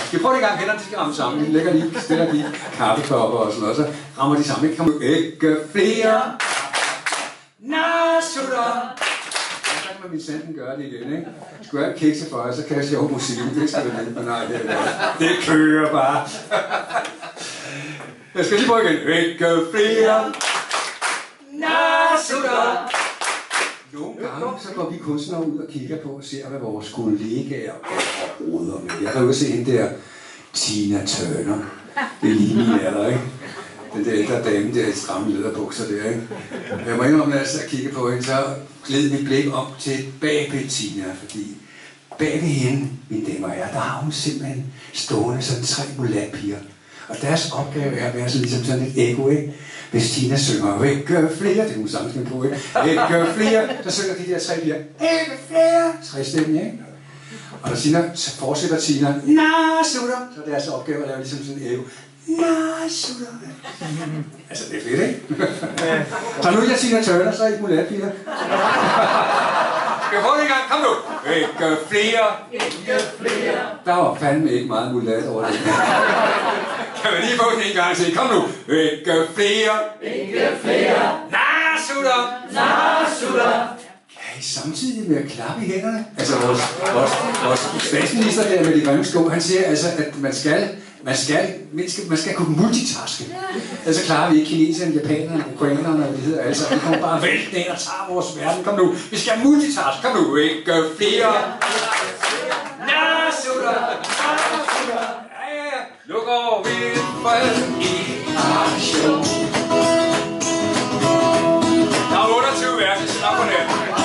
Vi prøver det en gang, hænderne skal ramme sammen. Vi lægger lige, stiller lige kaffetopper og sådan noget, så rammer de sammen. Ikke? Ikke flere nasutter. Så kan man min sanden gøre det igen, ikke? Skulle jeg kikse for jer, så kan jeg sjove musik. Det skal det ikke, men nej, det kører bare. Jeg skal lige prøve igen. Ikke flere nasutter. Nogle gange så går vi kunstnere ud og kigger på og ser, hvad vores kollegaer råder med. Jeg kan jo se hende der Tina Turner. Det er lige min alder, ikke? Den der ældre dame der i stramme lederbukser der, ikke? Jeg må indrømme, at jeg kigger på hende, så gled mit blik op til bagved Tina, fordi bagved hende, mine damer og herrer, der har hun simpelthen stående sådan 3 mulatpiger. Og deres opgave er at være ligesom sådan et ekko, ikke? Hvis Tina synger, ikke flere, det er hun sammenskrivende på, ikke? Ikke flere, så synger de der 3 piger, ikke flere, 3 stemmer, ikke? Og så fortsætter Tina, nasutter, så er deres opgave at lave ligesom sådan et ekko. Nasutter. Altså, det er fedt, ikke? Så nu er jeg Tina Turner, så er I mulatpiger. Skal jeg prøve det en gang? Kom nu! Ikke flere. Ikke flere. Der var fandme ikke meget mulat over det. Kan man lige få den en gang til? Kom nu! Ikke flere. Ikke flere. Nasutter. Nasutter. Kan I samtidig med at klappe i hænderne? Altså vores statsminister der med de grimme sko, han siger altså, at man skal kunne multitaske. Ellers klarer vi ikke kineserne, japanerne, ukrainerne og det hedder altså. Vi kommer bare væltende ind og tager vores verden. Kom nu, vi skal multitaske. Kom nu, ikke flere. Nasutter. Ja. Nu går vi i aktion. Der er 28 vers, så op på det.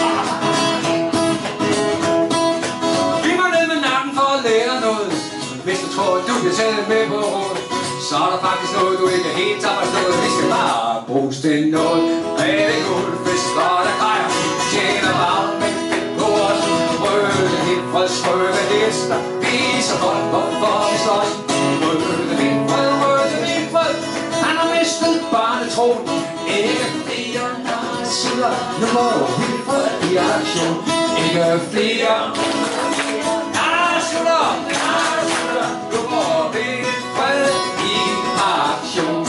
Vi må ned med nakken for at lære noget. Hvis du tror, du kan tælle med på råd, så er der faktisk noget, du ikke helt har forstået. Vi skal bare bruges til noget. Rigtig guld, fisk og der grejer. Tjener varm med fedt på os. Røde himfreds, røde hester. Viser folk, hvorfor vi slås. Røde himfred. Han har mistet barnetroen. Ikke flere nasutter. Nu må vi få i aktion. Ikke flere nasutter. Nu går vi fred i aktion.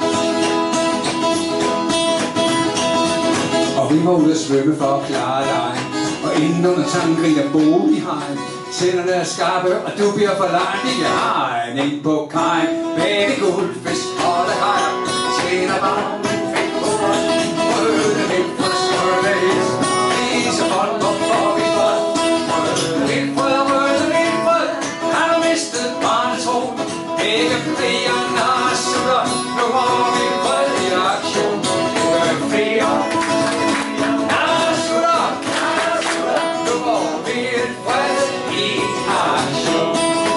Og vi må ud at svømme for at klare lejen. Og inden under tanken griner bolighejen. Tænderne er skarpe, og du bliver for langt. Vi kan hegn ind på kajen. Baby guldfisk, holde hejer. Tjener varm, men fedt på os. Røde himfreds, røde hest. Viser folk, hvorfor vi får. Røde himfred. Han har mistet barnetroen. Ikke flere nasutter. Nu må vi fred i aktion. Ikke flere nasutter. Nu må vi fred i aktion.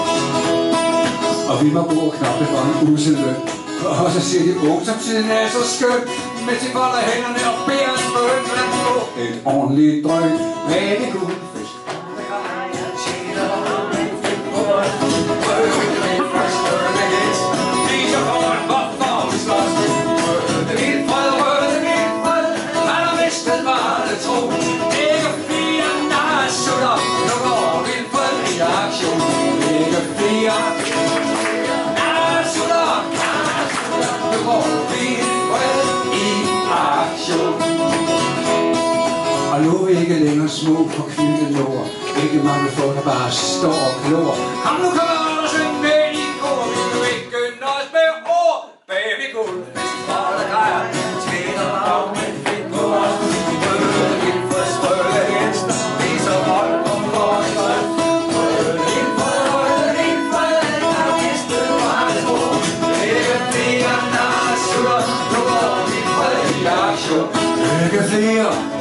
Og vi må bruge knappe for en useløn. Og så siger de, ungdomstiden er så skøn. Mens de folder hænderne og beder en bøn. Lad dem få et ordentligt drøn. Rigtig guldfisk. Tjener varm, men fedt på os. Røde himfreds, røde hest. Viser folk, hvorfor vi slås. Røde himfred. Han har mistet barnetroen. Ikke flere nasutter. Nu går vi fred i aktion. Ikke flere nasutter. Nu går vi fred i aktion. Og nu er vi ikke længere små på knyttelår. Ikke mange folk, der bare står og klår. Kom nu, kom og syng med i kor. Vi vil ikke nøjes med ord. Baby guldfisk, holder grejer. Tjener varm, men fedt på os. Røde himfreds, røde hester. Viser folk, hvorfor vi slås. Røde himfred. Han har mistet barnetroen. Ikke flere nasutter. Nu går vi fred i aktion. Ikke flere